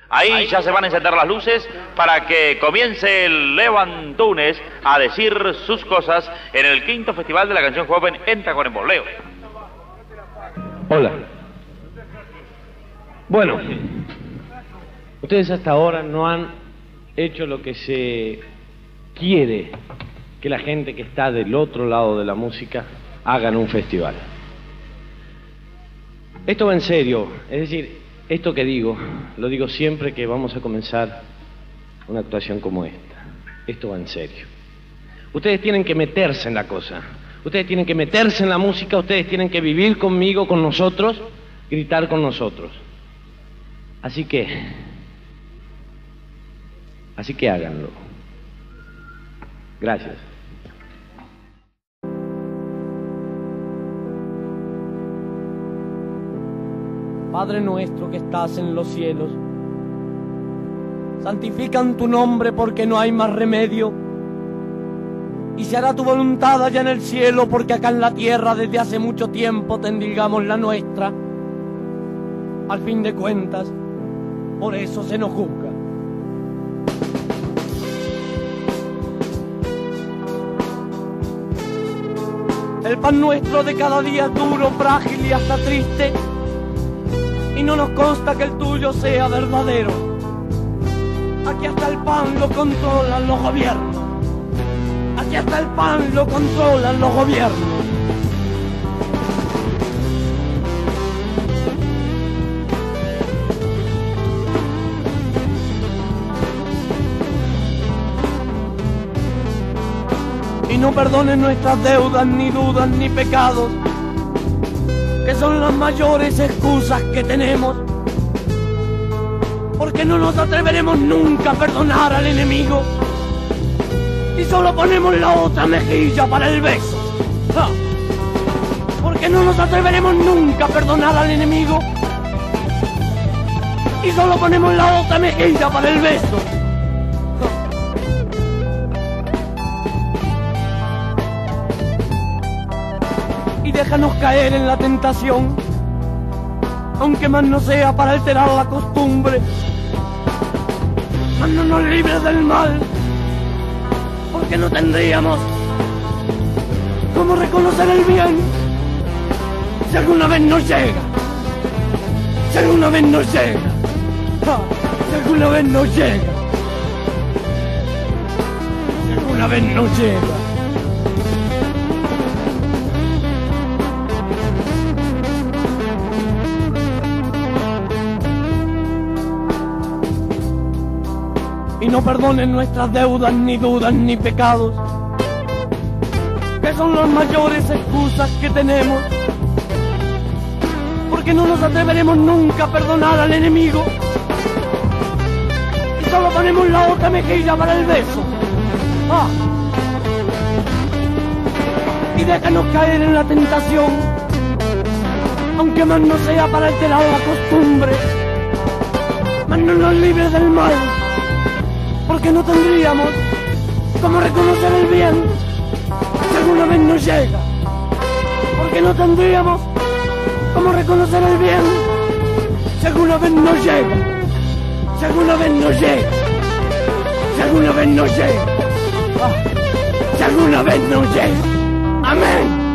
Ahí ya se van a encender las luces para que comience el Leo Antúnez a decir sus cosas en el 5º Festival de la Canción Joven en Tacuarembó. Leo. Hola. Bueno, ustedes hasta ahora no han hecho lo que se quiere que la gente que está del otro lado de la música haga en un festival. Esto va en serio, es decir, esto que digo, lo digo siempre que vamos a comenzar una actuación como esta. Esto va en serio. Ustedes tienen que meterse en la cosa. Ustedes tienen que meterse en la música, ustedes tienen que vivir conmigo, con nosotros, gritar con nosotros. Así que háganlo. Gracias. Padre nuestro que estás en los cielos, santifican tu nombre porque no hay más remedio, y se hará tu voluntad allá en el cielo, porque acá en la tierra desde hace mucho tiempo tendilgamos la nuestra. Al fin de cuentas, por eso se nos juzga. El pan nuestro de cada día es duro, frágil y hasta triste, y no nos consta que el tuyo sea verdadero. Aquí hasta el pan lo controlan los gobiernos. Aquí hasta el pan lo controlan los gobiernos. Y no perdones nuestras deudas, ni dudas, ni pecados, que son las mayores excusas que tenemos, porque no nos atreveremos nunca a perdonar al enemigo y solo ponemos la otra mejilla para el beso. ¡Ja! Porque no nos atreveremos nunca a perdonar al enemigo y solo ponemos la otra mejilla para el beso. Y déjanos caer en la tentación, aunque más no sea para alterar la costumbre. Mas no nos libres del mal, porque no tendríamos cómo reconocer el bien si alguna vez nos llega. Si alguna vez nos llega. Si alguna vez nos llega. Si alguna vez nos llega. Y no perdonen nuestras deudas, ni dudas, ni pecados, que son las mayores excusas que tenemos, porque no nos atreveremos nunca a perdonar al enemigo y solo ponemos la otra mejilla para el beso. Y déjanos caer en la tentación, aunque más no sea para alterar la costumbre, mas no nos libres del mal, porque no tendríamos cómo reconocer el bien si alguna vez nos llega. Porque no tendríamos cómo reconocer el bien si alguna vez nos llega. Si alguna vez nos llega. Si alguna vez nos llega. Si alguna vez nos llega. Amén.